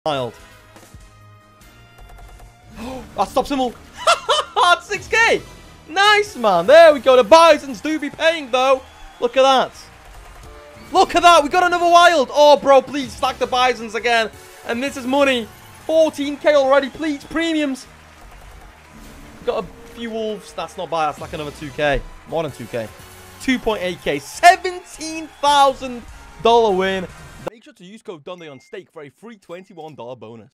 Wild. That stops him all. 6k. Nice, man. There we go. The Bisons do be paying, though. Look at that. Look at that. We got another wild. Oh, bro, please stack the Bisons again. And this is money. 14k already. Please, premiums. Got a few wolves. That's not bad. That's like another 2k. More than 2k. 2.8k. $17,000 win. Make sure to use code Dundee on stake for a free $21 bonus.